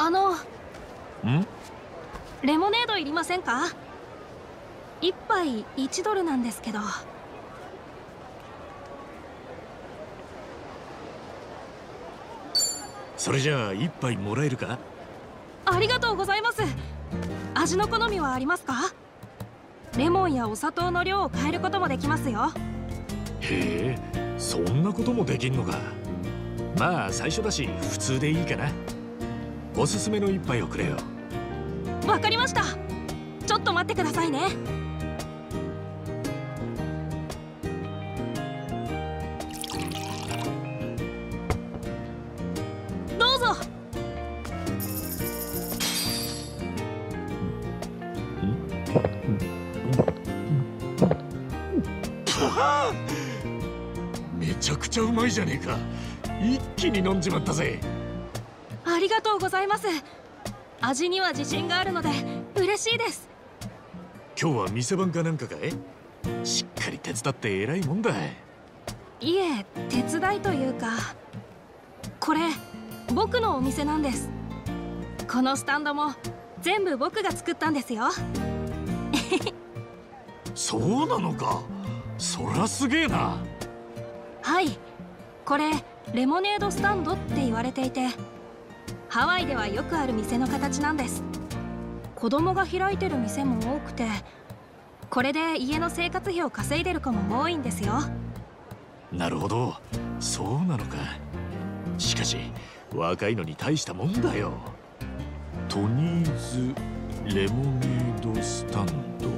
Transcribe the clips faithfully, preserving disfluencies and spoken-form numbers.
あの、 んレモネードいりませんか？一杯いちドルなんですけど。 それじゃあ一杯もらえるか？ ありがとうございます。味の好みはありますか？レモンやお砂糖の量を変えることもできますよ。 へえ、そんなこともできんのか。まあ最初だし普通でいいかな。おすすめの一杯をくれよ。 わかりました。ちょっと待ってくださいね。どうぞ。 めちゃくちゃうまいじゃねえか。一気に飲んじまったぜ。 ありがとうございます。味には自信があるので嬉しいです。 今日は店番かなんかかい？しっかり手伝って偉いもんだ。 いえ、手伝いというか、これ僕のお店なんです。このスタンドも全部僕が作ったんですよ。 そうなのか。そらすげえな。 はい、これレモネードスタンドって言われていて、ハワイではよくある店の形なんです。子供が開いてる店も多くて、これで家の生活費を稼いでる子も多いんですよ。 なるほど、そうなのか。しかし若いのに大したもんだよ。トニーズレモネードスタンド。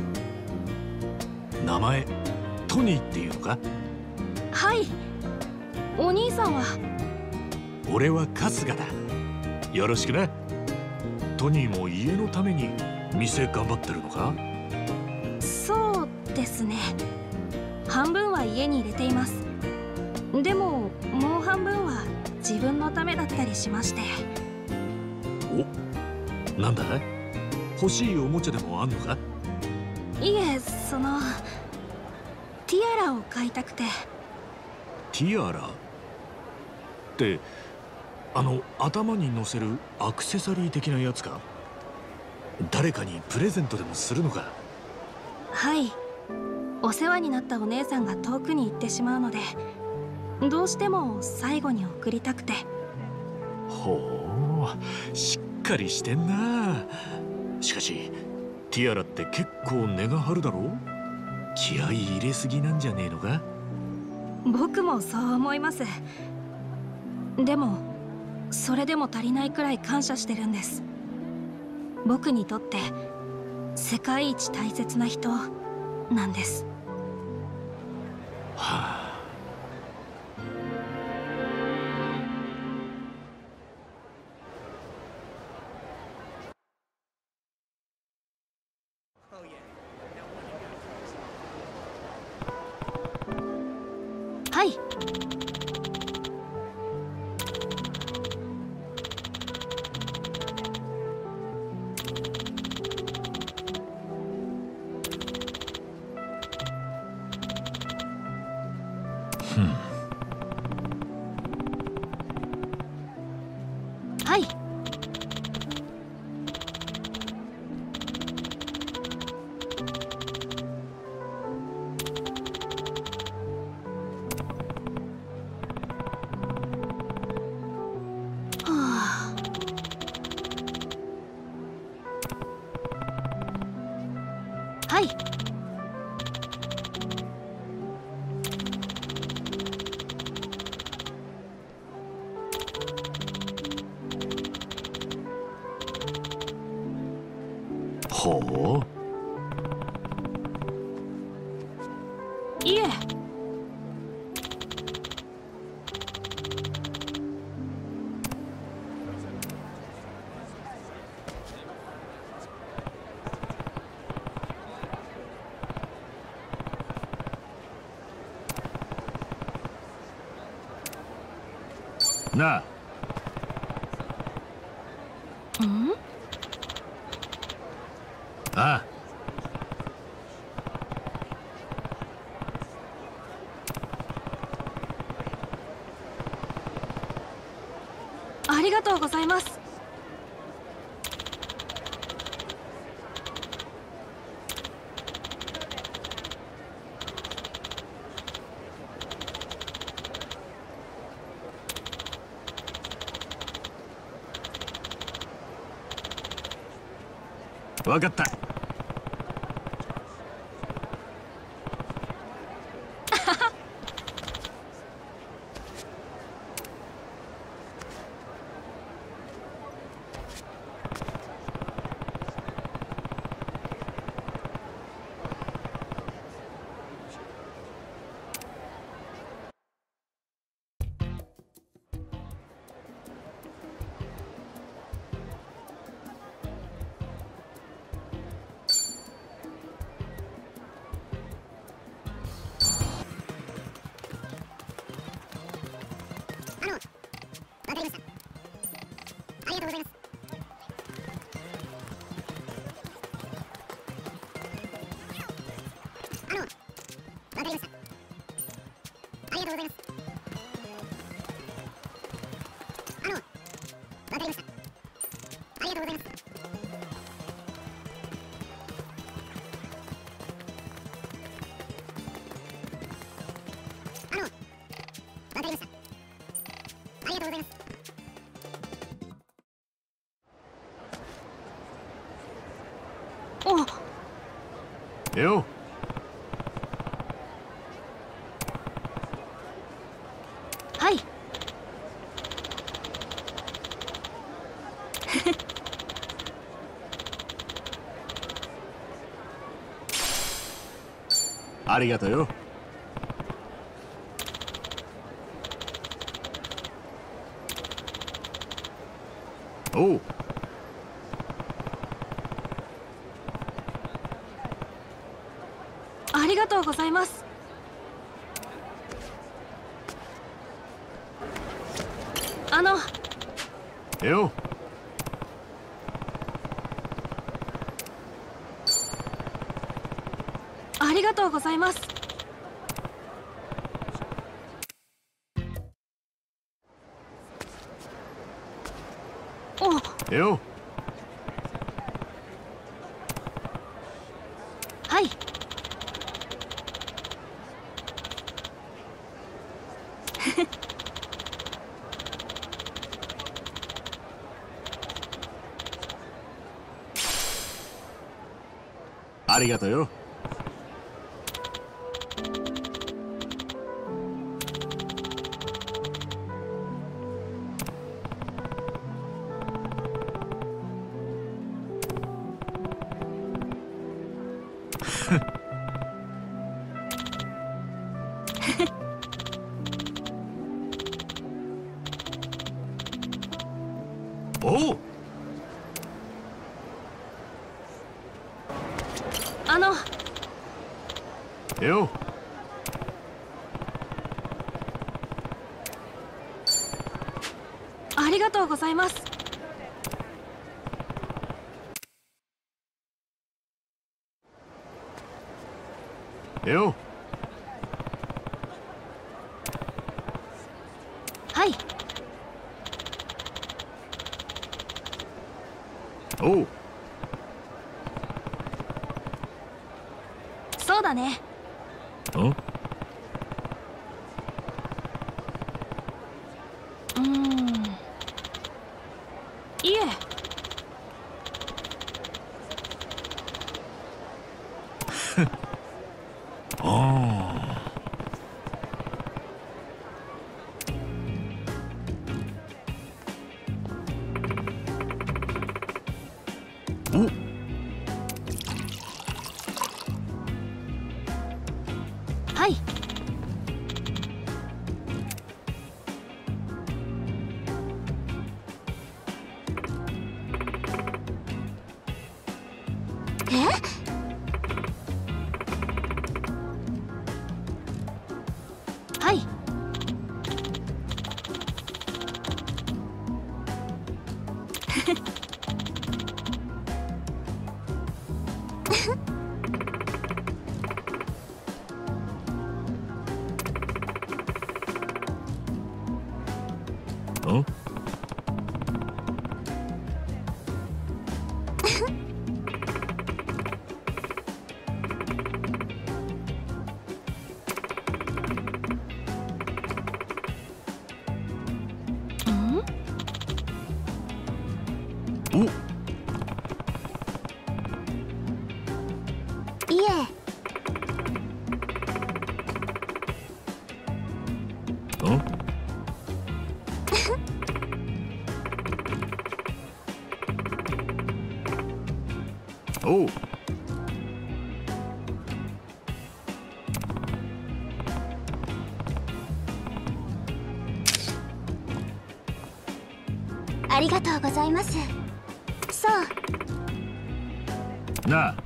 名前トニーっていうのか？ はい。お兄さんは？ 俺は春日だ。よろしくな。トニーも家のために店頑張ってるのか？ そうですね。半分は家に入れています。でももう半分は自分のためだったりしまして。 お、なんだ？欲しいおもちゃでもあんのか？ いえ、そのティアラを買いたくて。 ティアラって、あの頭に乗せるアクセサリー的なやつか？誰かにプレゼントでもするのか？ はい。お世話になったお姉さんが遠くに行ってしまうので、どうしても最後に送りたくて。 ほう、しっかりしてんな。しかしティアラって結構値が張るだろう？気合い入れすぎなんじゃねえのか？ 僕もそう思います。でもそれでも足りないくらい感謝してるんです。僕にとって世界一大切な人なんです。 はあ。 はい。 ふん。 はい。はい。 ほう。いえ。 なあ。 うん？ ああ。 ありがとうございます。 わかった。よ。 はい。 ありがとうよ。おう。 ありがとうございます。あの。 よ。 ありがとうございます。お。 よ。 はい。 ありがとうよ。おう。 あの。 よ。 ありがとうございます。 よ。 はい。 おう。 そうだね。 ん？ うーん。いえ。 ああ。お。 はい。え？はい。 ん？ うん？ お。 ありがとうございます。そうなあ。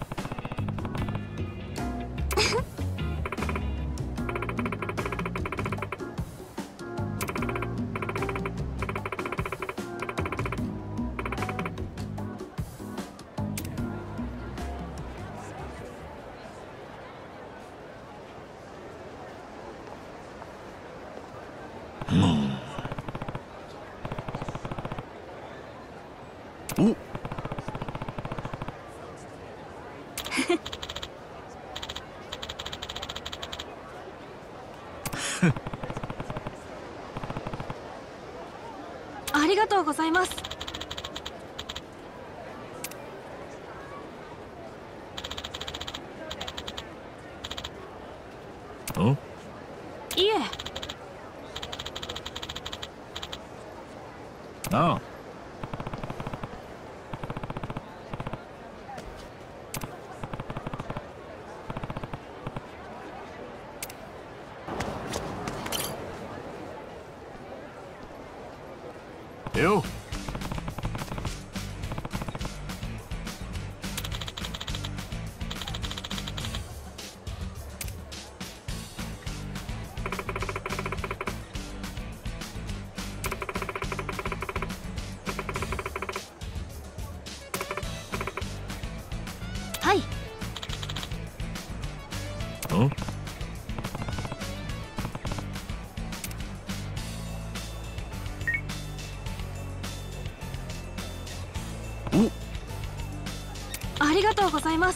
おありがとうございます。 んいえ。 ああ。よはい。 んありがとうございます。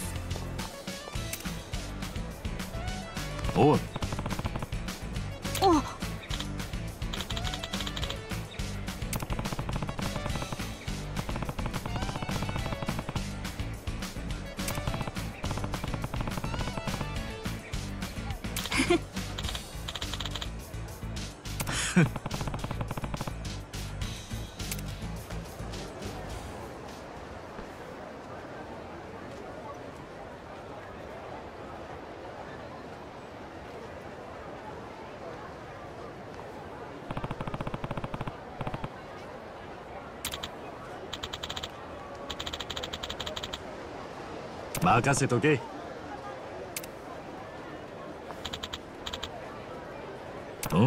おい。 お任せとけ。ん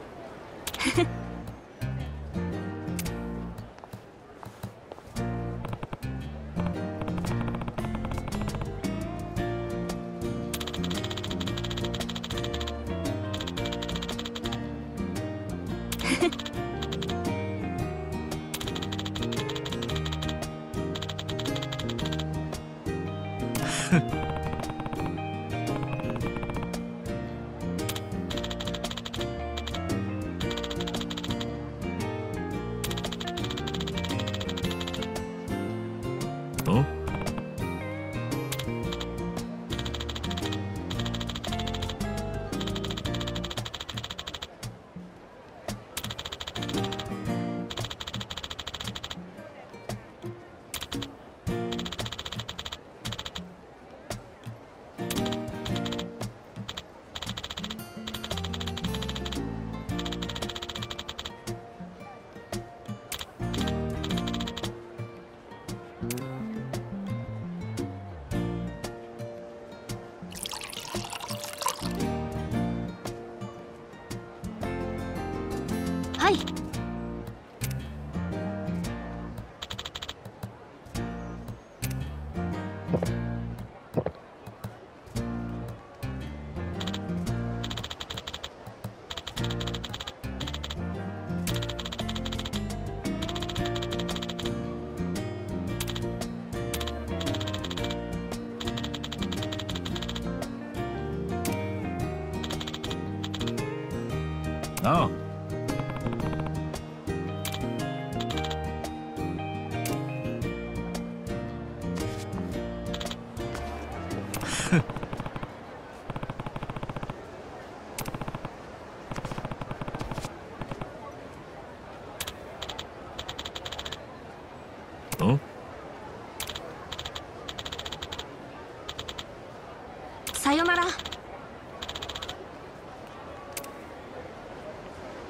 んはい。 ああ。んさよなら。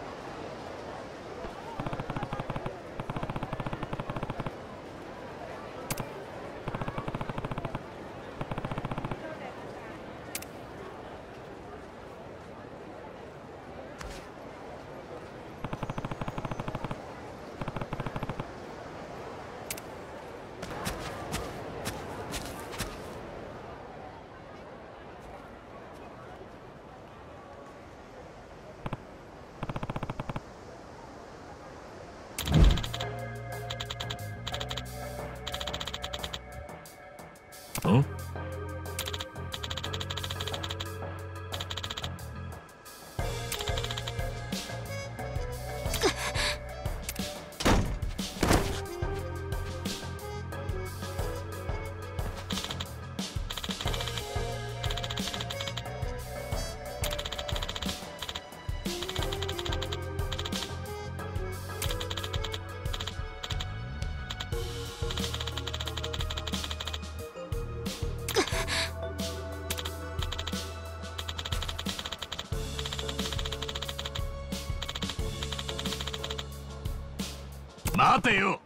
待てよ。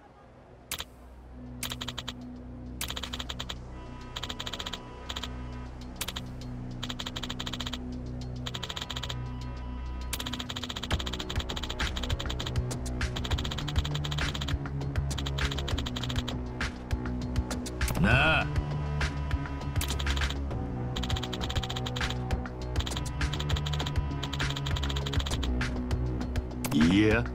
なあ。いや。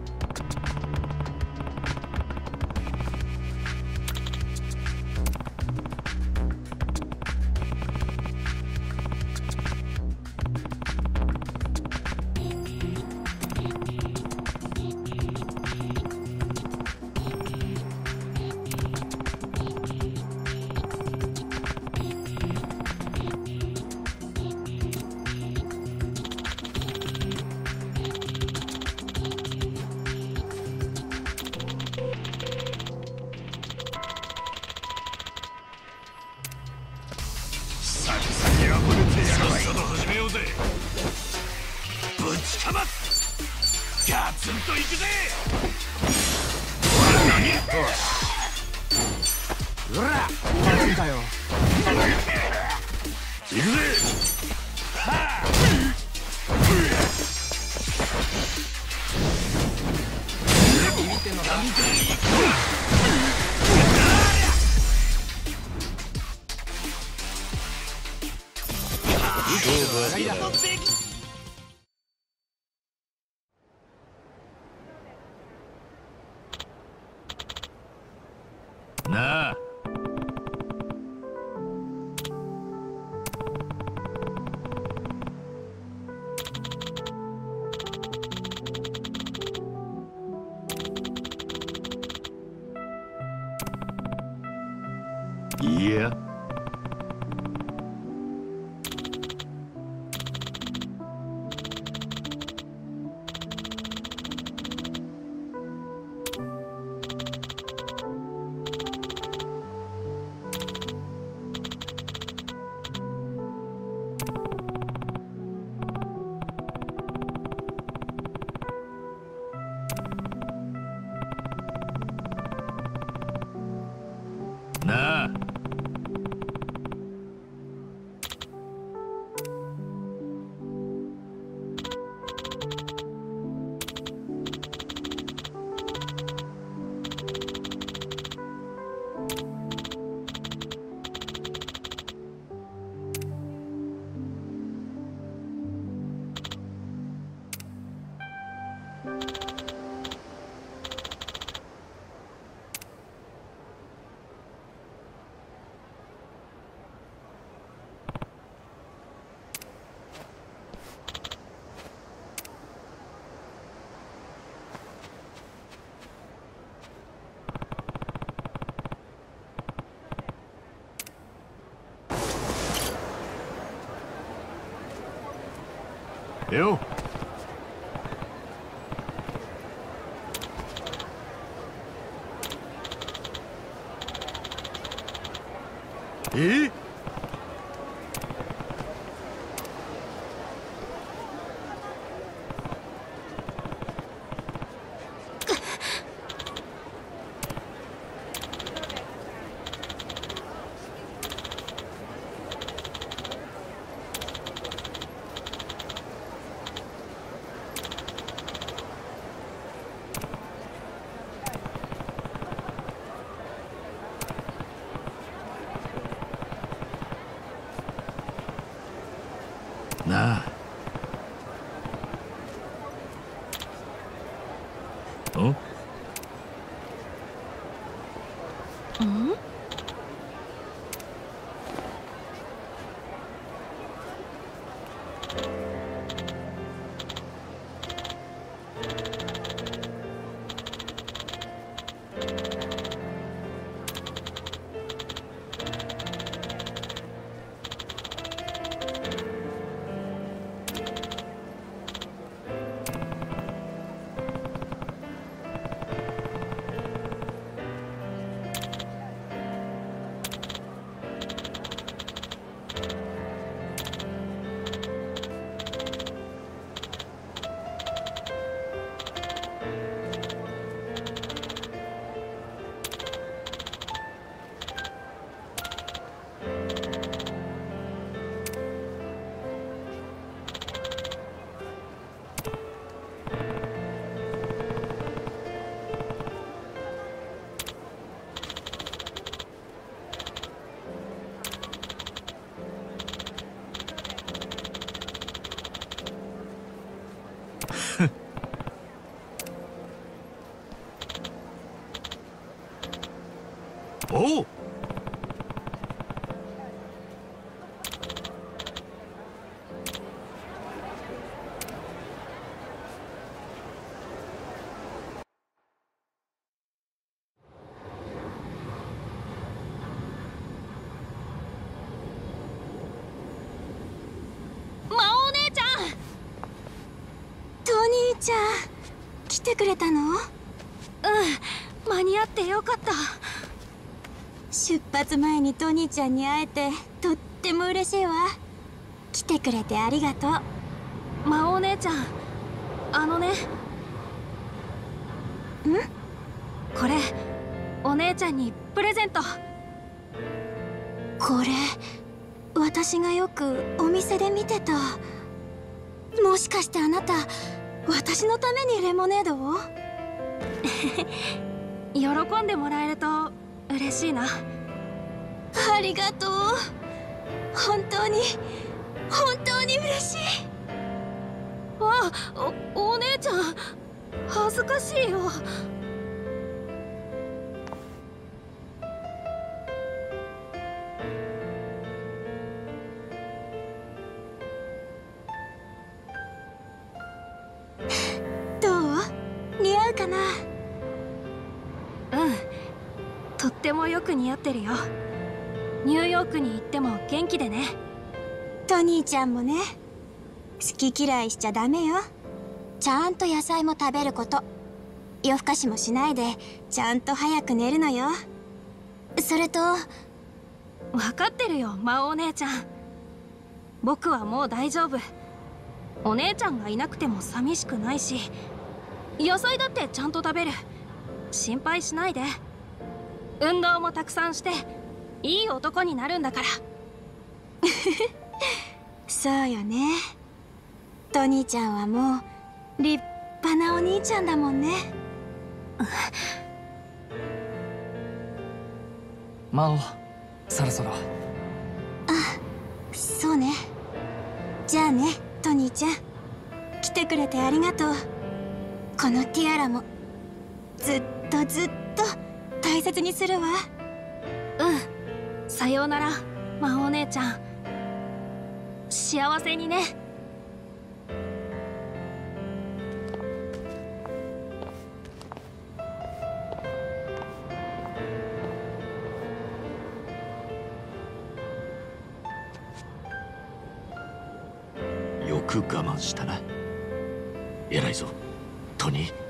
なあ。いや。なあ。よ。え？なあ。ん？ ん？ おう。 ちゃん、来てくれたの？うん、 間に合ってよかった。 出発前にトニーちゃんに会えてとっても嬉しいわ。来てくれてありがとう。 魔王姉ちゃん、あのね。ん？これお姉ちゃんにプレゼント。 これ私がよくお店で見てた。もしかしてあなた私のためにレモネードを？ 喜んでもらえると嬉しいな。 ありがとう。本当に本当に嬉しい。 あ、お、お姉ちゃん恥ずかしいよ。 かな？ うん、とってもよく似合ってるよ。ニューヨークに行っても元気でね。 トニーちゃんもね。好き嫌いしちゃダメよ。ちゃんと野菜も食べること。夜更かしもしないでちゃんと早く寝るのよ。それと分かってるよ、魔王姉ちゃん。僕はもう大丈夫。お姉ちゃんがいなくても寂しくないし、野菜だってちゃんと食べる。心配しないで。運動もたくさんしていい男になるんだから。 そうよね。トニーちゃんはもう立派なお兄ちゃんだもんね。 魔王、そろそろ。 あ、そうね。じゃあね、トニーちゃん。来てくれてありがとう。このティアラもずっとずっと大切にするわ。 うん、さようなら魔王姉ちゃん。幸せにね。 よく我慢したな。偉いぞトニー。